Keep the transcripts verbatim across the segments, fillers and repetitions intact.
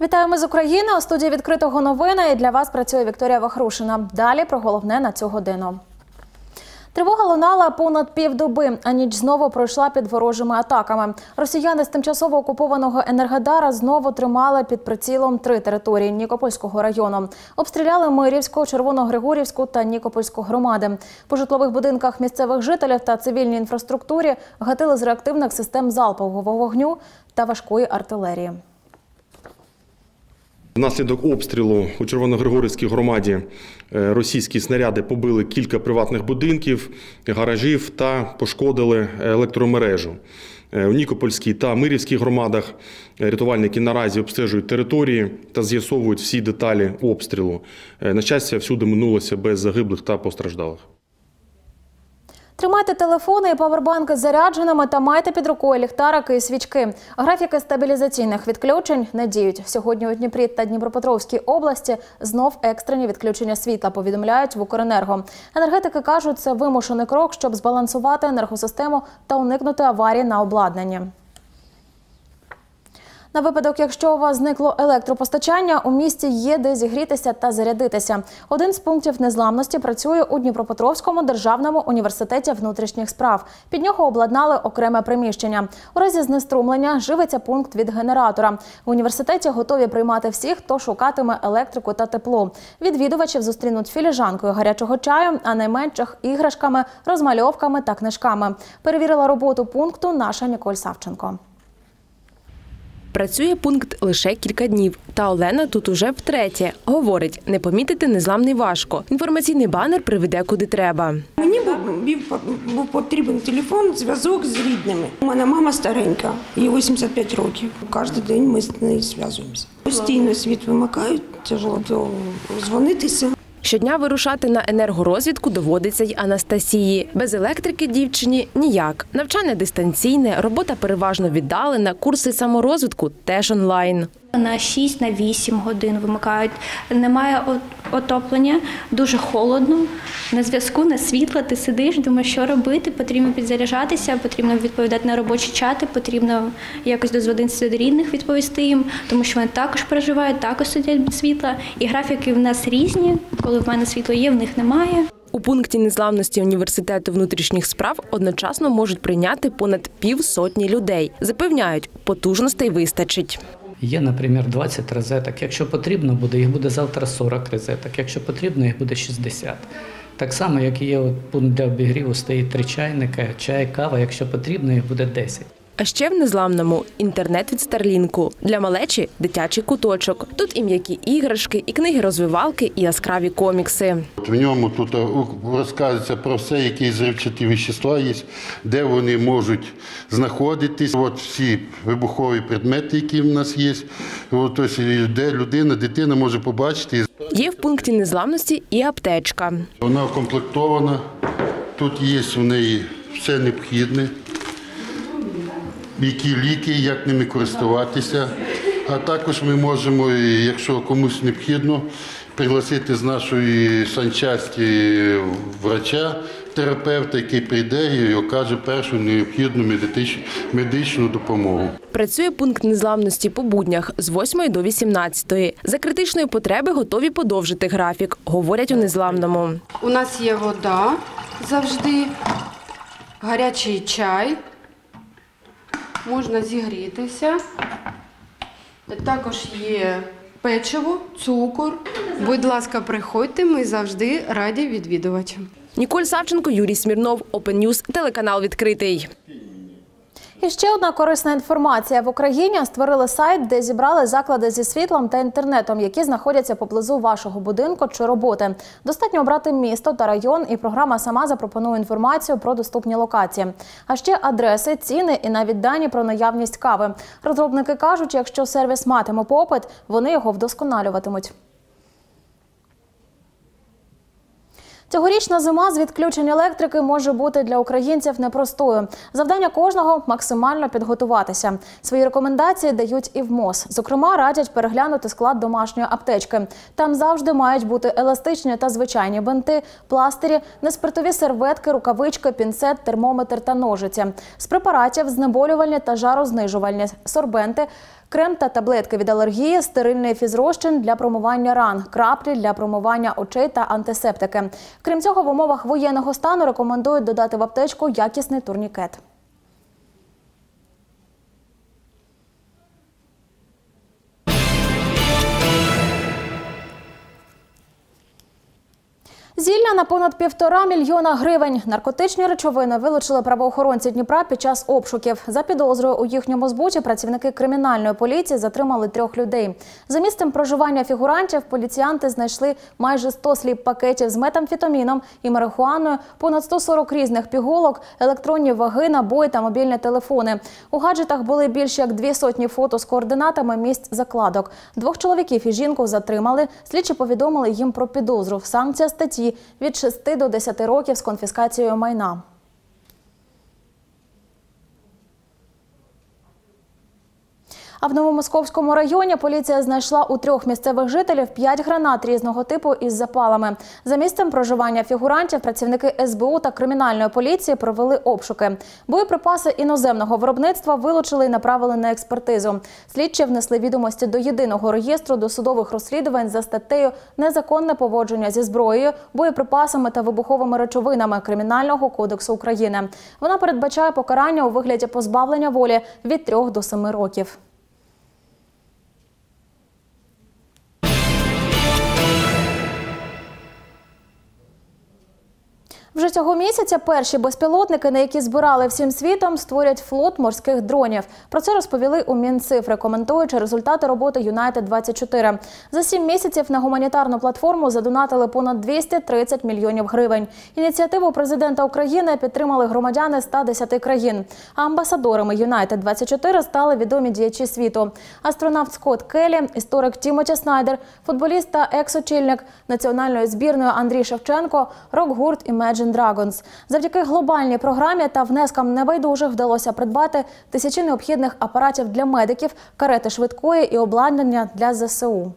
Вітаємо з України. У студії «Відкритого новини» і для вас працює Вікторія Вахрушина. Далі про головне на цю годину. Тривога лунала понад півдоби, а ніч знову пройшла під ворожими атаками. Росіяни з тимчасово окупованого Енергодара знову тримали під прицілом три території Нікопольського району. Обстріляли Мирівську, Червоногригорівську та Нікопольську громади. По житлових будинках місцевих жителів та цивільній інфраструктурі гатили з реактивних систем залпового вогню та важкої артилерії. Внаслідок обстрілу у Червоногригорівській громаді російські снаряди побили кілька приватних будинків, гаражів та пошкодили електромережу. У Нікопольській та Мирівській громадах рятувальники наразі обстежують території та з'ясовують всі деталі обстрілу. На щастя, всюди минулося без загиблих та постраждалих. Тримайте телефони і павербанки зарядженими та майте під рукою ліхтарики і свічки. Графіки стабілізаційних відключень не діють. Сьогодні у Дніпрі та Дніпропетровській області знов екстрені відключення світла, повідомляють в Укренерго. Енергетики кажуть, це вимушений крок, щоб збалансувати енергосистему та уникнути аварії на обладнанні. На випадок, якщо у вас зникло електропостачання, у місті є де зігрітися та зарядитися. Один з пунктів незламності працює у Дніпропетровському державному університеті внутрішніх справ. Під нього обладнали окреме приміщення. У разі знеструмлення живиться пункт від генератора. В університеті готові приймати всіх, хто шукатиме електрику та тепло. Відвідувачів зустрінуть філіжанкою гарячого чаю, а найменших – іграшками, розмальовками та книжками. Перевірила роботу пункту наша Ніколь Савченко. Працює пункт лише кілька днів. Та Олена тут уже втретє. Говорить, не помітити незламний важко. Інформаційний банер приведе куди треба. Мені був, був потрібен телефон, зв'язок з рідними. У мене мама старенька, їй вісімдесят п'ять років. Кожен день ми з нею зв'язуємося. Постійно світ вимикають, тяжко дзвонитися. Щодня вирушати на енергорозвідку доводиться й Анастасії. Без електрики дівчині ніяк. Навчання дистанційне, робота переважно віддалена, курси саморозвитку теж онлайн. На шість, на вісім годин вимикають. Немає отоплення, дуже холодно. На зв'язку, на світло, ти сидиш, думаєш, що робити, потрібно підзаряджатися, потрібно відповідати на робочі чати, потрібно якось дозвонитися до рідних, відповісти їм, тому що вони також переживають, також сидять без світла. І графіки в нас різні, коли в мене світло є, в них немає. У пункті незламності університету внутрішніх справ одночасно можуть прийняти понад півсотні людей. Запевняють, потужностей вистачить. Є, наприклад, двадцять розеток. Якщо потрібно буде, їх буде завтра сорок розеток. Якщо потрібно, їх буде шістдесят. Так само, як є пункт для обігріву, стоїть три чайника, чай, кава. Якщо потрібно, їх буде десять. А ще в незламному – інтернет від Старлінку. Для малечі – дитячий куточок. Тут і м'які іграшки, і книги-розвивалки, і яскраві комікси. В ньому тут розказується про все, які зривчаті вещества є, де вони можуть знаходитись. От всі вибухові предмети, які в нас є, от ось, де людина, дитина може побачити. Є в пункті незламності і аптечка. Вона укомплектована, тут є в неї все необхідне. Які ліки, як ними користуватися. А також ми можемо, якщо комусь необхідно, пригласити з нашої санчасті врача, терапевта, який прийде і окаже першу необхідну медичну допомогу. Працює пункт незламності по буднях з восьмої до вісімнадцятої. За критичної потреби готові подовжити графік, говорять у незламному. У нас є вода завжди, гарячий чай. Можна зігрітися. Також є печиво, цукор. Будь ласка, приходьте, ми завжди раді відвідувачам. Ніколь Савченко, Юрій Смірнов, Open News, телеканал «Відкритий». І ще одна корисна інформація. В Україні створили сайт, де зібрали заклади зі світлом та інтернетом, які знаходяться поблизу вашого будинку чи роботи. Достатньо обрати місто та район, і програма сама запропонує інформацію про доступні локації. А ще адреси, ціни і навіть дані про наявність кави. Розробники кажуть, якщо сервіс матиме попит, вони його вдосконалюватимуть. Цьогорічна зима з відключень електрики може бути для українців непростою. Завдання кожного – максимально підготуватися. Свої рекомендації дають і в МОЗ. Зокрема, радять переглянути склад домашньої аптечки. Там завжди мають бути еластичні та звичайні бинти, пластирі, неспиртові серветки, рукавички, пінцет, термометр та ножиці. З препаратів – знеболювальні та жарознижувальні, сорбенти, Крем та таблетки від алергії, стерильний фізрозчин для промивання ран, краплі для промивання очей та антисептики. Крім цього, в умовах воєнного стану рекомендують додати в аптечку якісний турнікет. Зілля на понад півтора мільйона гривень. Наркотичні речовини вилучили правоохоронці Дніпра під час обшуків. За підозрою у їхньому збуті працівники кримінальної поліції затримали трьох людей. За місцем проживання фігурантів поліціянти знайшли майже сто сліп-пакетів з метамфетаміном і марихуаною, понад сто сорок різних пігулок, електронні ваги, набої та мобільні телефони. У гаджетах були більш як дві сотні фото з координатами місць закладок. Двох чоловіків і жінку затримали. Слідчі повідомили їм про підозру. Санкція статті від шести до десяти років з конфіскацією майна. А в Новомосковському районі поліція знайшла у трьох місцевих жителів п'ять гранат різного типу із запалами. За місцем проживання фігурантів працівники ес бе у та кримінальної поліції провели обшуки. Боєприпаси іноземного виробництва вилучили і направили на експертизу. Слідчі внесли відомості до єдиного реєстру досудових розслідувань за статтею «Незаконне поводження зі зброєю, боєприпасами та вибуховими речовинами» Кримінального кодексу України. Вона передбачає покарання у вигляді позбавлення волі від трьох до семи років. Вже цього місяця перші безпілотники, на які збирали всім світом, створять флот морських дронів. Про це розповіли у Мінцифри, коментуючи результати роботи Юнайтед двадцять чотири. За сім місяців на гуманітарну платформу задонатили понад двісті тридцять мільйонів гривень. Ініціативу президента України підтримали громадяни ста десяти країн. А амбасадорами Юнайтед двадцять чотири стали відомі діячі світу. Астронавт Скотт Келлі, історик Тімоті Снайдер, футболіст та екс-очільник національної збірної Андрій Шевченко, рок-гурт Imagine Dragons. Завдяки глобальній програмі та внескам небайдужих вдалося придбати тисячі необхідних апаратів для медиків, карети швидкої і обладнання для зе се у.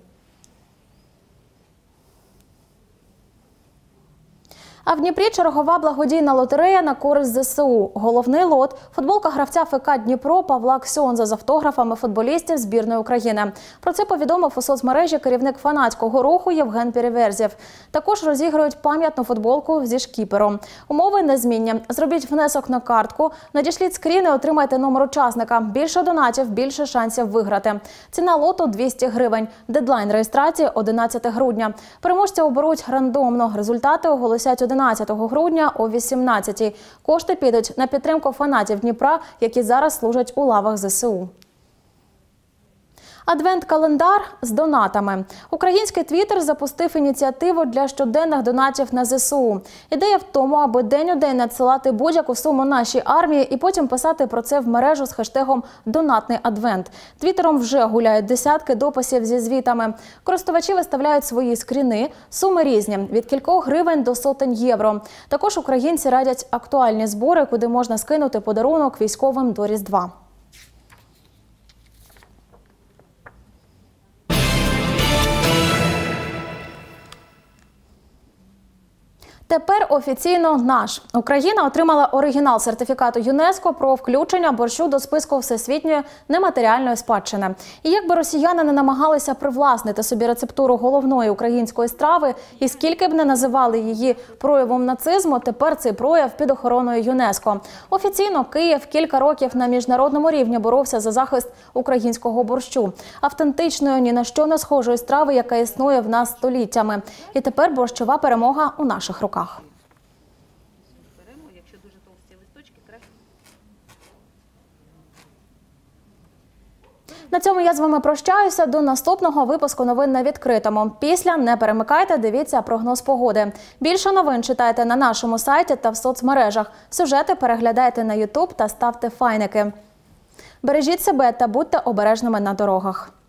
А в Дніпрі чергова благодійна лотерея на користь зе се у. Головний лот – футболка гравця еф ка Дніпро Павла Ксьонза з автографами футболістів збірної України. Про це повідомив у соцмережі керівник фанатського руху Євген Переверзєв. Також розіграють пам'ятну футболку зі шкіпером. Умови незмінні. Зробіть внесок на картку, надішліть скрін і отримайте номер учасника. Більше донатів, більше шансів виграти. Ціна лоту – двісті гривень. Дедлайн реєстрації – одинадцяте грудня. Переможця оберуть рандомно. Результати оголосять одинадцятого грудня о вісімнадцятій. Кошти підуть на підтримку фанатів Дніпра, які зараз служать у лавах зе се у. Адвент-календар з донатами. Український твіттер запустив ініціативу для щоденних донатів на зе се у. Ідея в тому, аби день у день надсилати будь-яку суму нашій армії і потім писати про це в мережу з хештегом «Донатний адвент». Твіттером вже гуляють десятки дописів зі звітами. Користувачі виставляють свої скріни, суми різні – від кількох гривень до сотень євро. Також українці радять актуальні збори, куди можна скинути подарунок військовим до Різдва. Тепер офіційно наш. Україна отримала оригінал сертифікату ЮНЕСКО про включення борщу до списку всесвітньої нематеріальної спадщини. І якби росіяни не намагалися привласнити собі рецептуру головної української страви, і скільки б не називали її проявом нацизму, тепер цей прояв під охороною ЮНЕСКО. Офіційно Київ кілька років на міжнародному рівні боровся за захист українського борщу. Автентичної, ні на що не схожої страви, яка існує в нас століттями. І тепер борщова перемога у наших руках. На цьому я з вами прощаюся. До наступного випуску новин на відкритому. Після не перемикайте, дивіться прогноз погоди. Більше новин читайте на нашому сайті та в соцмережах. Сюжети переглядайте на ютуб та ставте файники. Бережіть себе та будьте обережними на дорогах.